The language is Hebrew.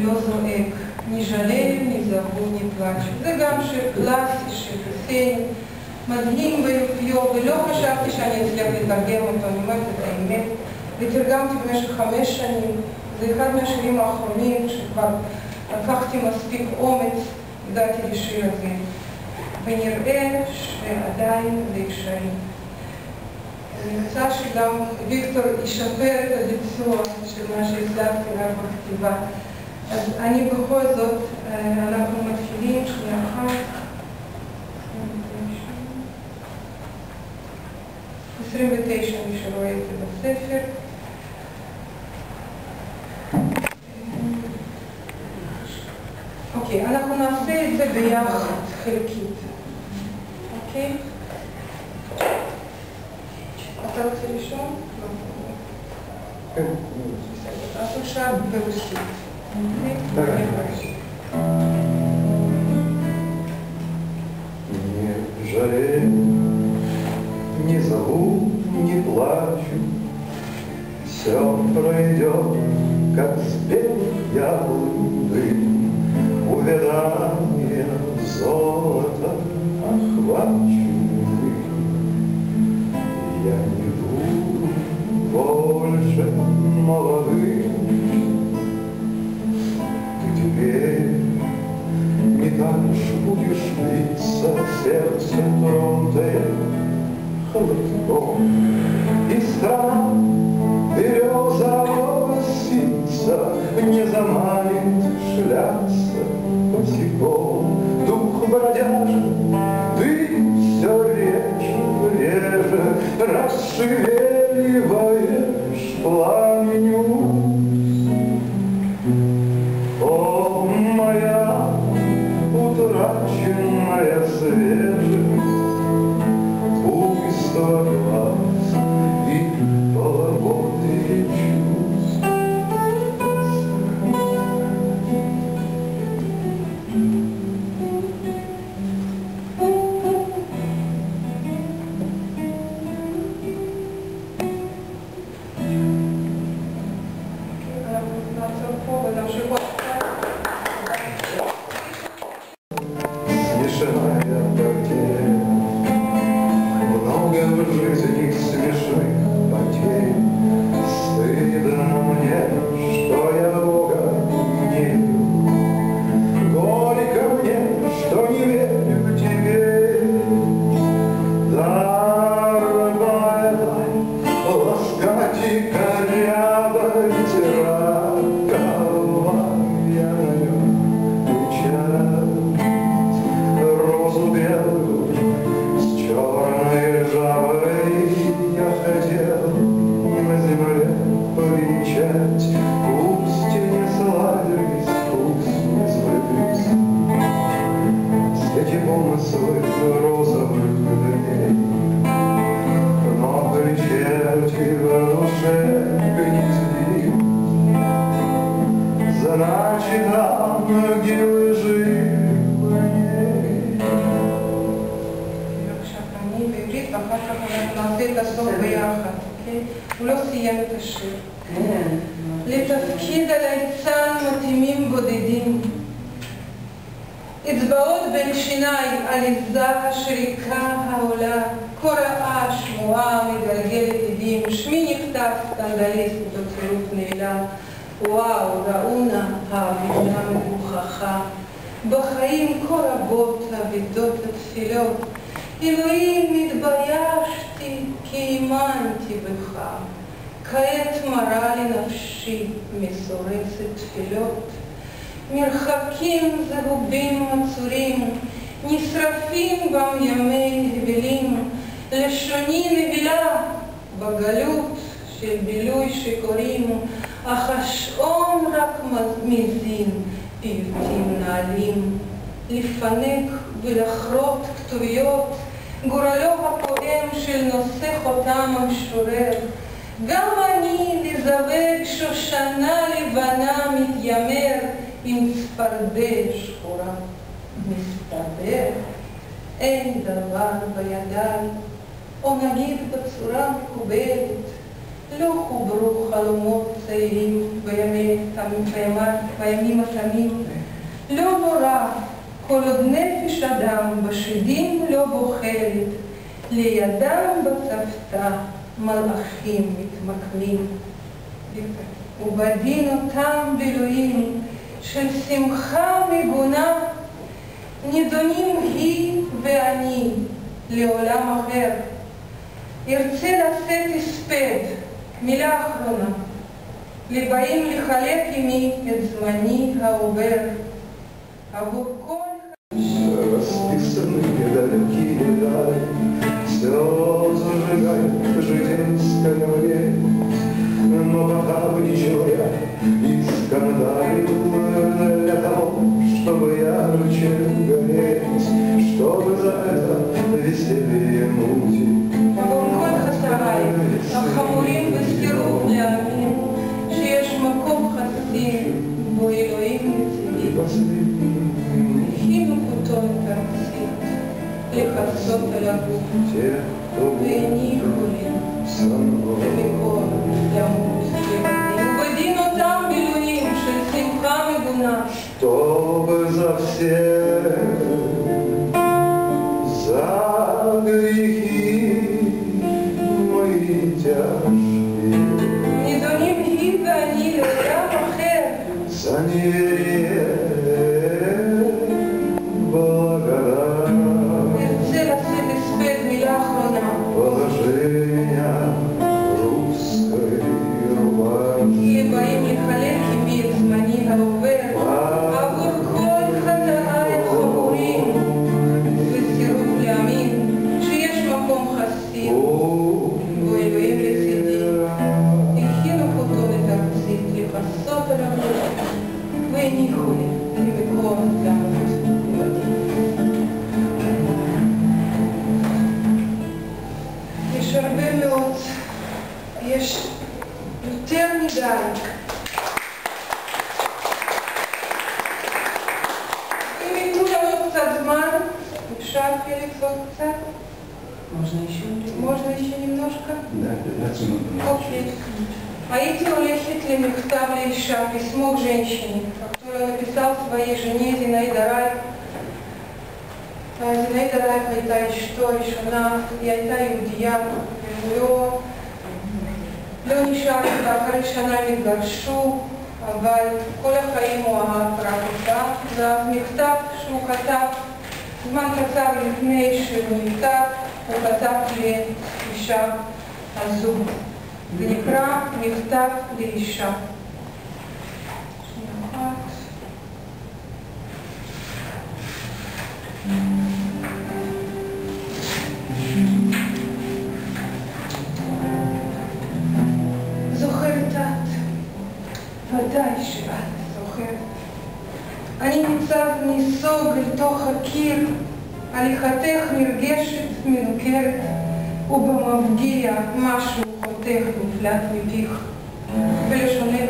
לא זועק, ני ז'לל, ני זעבו, ני פלאץ'. זה גם שיר קלאסי של חוסיין, מדהים ביופיו, ולא חשבתי שאני אצליח לתרגם אותו, אני אומרת את האמת. ותרגמתי במשך 5 שנים, זה אחד מהשירים האחרונים שכבר לקחתי מספיק אומץ, הגעתי לשיר הזה. ונראה שעדיין זה אפשרי. נמצא שגם ויקטור ישפר את הביצוע של מה שהצלחתי רק בכתיבה. אז אני בכל זאת, אנחנו מתחילים שנייה אחת. 29, מי שרואה את זה בספר. אוקיי, אנחנו נעשה את זה ביחד, חלקית. אוקיי? אתה רוצה לשאול? כן. אז עכשיו ברוסית. Не жалею, не зову, не плачу, все пройдет, как с белых яблонь дым, увядание золота охваченный. Я не буду больше молодым, ты теперь не так ж будешь биться, сердце тронутое холодком, и страна березового ситца не заманит шляться босиком. Дух бродяжий, ты все реже расшевеливаешь пламень уз. О, моя утраченная свежесть, буйство глаз и половодные чувств. Смешная потеря, много в жизни смешных потерь. Стыдно мне, что я Бога не люблю. Горько мне, что не верю тебе. Дорогая, ласкать и корябать раковая я на нем печаль. Розу белую с черной жабой я хотел на земле повенчать. Пусть не славились, пусть не сбылись эти помыслы розовых дней, но кричать в душе гнезди, значит, ангелы живы. ואחר כך אנחנו נעשה את הסוף ביחד, אוקיי? הוא לא סיים את השיר. לתפקיד הליצן מתאימים בודדים. אצבעות בין שיניי, עליזה השריקה העולה, כה רעה שמועה מגלגלת עדים, שמי נכתב סקנדליסט בצירוף נעלם. וואו, ראונה האבידה מגוחכה. בחיים כה רבות אבידות לתפילות. אלוהים, התביישתי כי האמנתי בך. כעת מרה לי נפשי מסורסת תפילות. מרחקים זהובים עצורים, נשרפים בם ימי הבלים. לשוני נבילה בגלות של בילוי שקוראים, אך השעון רק מזין פיוטים נעלים. לפנק ולחרות כתוביות, גורלו הפועם של נושא חותם המשורר. גם אני לזווג שושנה לבנה מתיימר עם צפרדע שחורה. מסתבר, אין דבר בידיי, או נגיד בצורה מקובלת, לא חוברו חלומות צעירים בימים התמים, לא נורא, כל עוד נפש אדם בשדים לא בוחרת, לידם בצוותא מלאכים מתמקמים. ובדין אותם בילויים של שמחה מגונה, נידונים היא ואני לעולם אחר. ארצה לשאת הספד, מילה אחרונה, לבאים לחלק עמי את זמני העובר, עבור כל... Расписаны далекие дали, все зажигает житейская время. Но пока бы ничего я не скандалил для того, чтобы ярче гореть, чтобы за это веселье мутить. עבור כל חסריי, החמורים בסגירות להאמין שיש מקום חסין בו אלוהים לצידי. חינוך אותו את הארצית, לחסות על הגוף, והניחו לי למקור למות לבדים. ובדין אותם בילויים של שמחה מגונה, Чтобы за все, за грехи мои тяжкие, נידונים היא ואני לעולם אחר, за неверие благодаря. נרצה לשאת הספד מילה אחרונה. Положи меня русской рубашкой. לבאים לחלק עמי את זמני העובר, עבור כל חטאיי החמורים, וזכירות להאמין שיש מקום חסין בו אלוהים לצידי. הכינו אותו את הארצית לחסות על הגוף, והניחו לי למקום למות לבדים. יש הרבה מאוד, יש יותר מדי. אם ייתנו לנו קצת זמן, אפשר לקצות קצת? можно еще немножко? Да, 15 минут. Окей. הייתי הולכת למכתב לאישה, письмо к женщине, которое написал своей жене Зинаида Райх. זיניידה רייך הייתה אשתו הראשונה, היא הייתה יהודייה, לא נשאר איתה, אחרי שנה הם התגרשו, אבל כל החיים הוא אהב רק אותה. והמכתב שהוא כתב, זמן קצר לפני שהוא נפטר, הוא כתב לאישה הזו. זה נקרא מכתב לאישה. שנייה אחת. זוכרת את, ודאי שאת זוכרת. אני ניצב ניסוג אל תוך הקיר, הליכתך נרגשת מנוכרת, ובמפגיע משהו חותך נפלט מפיך, ולשונך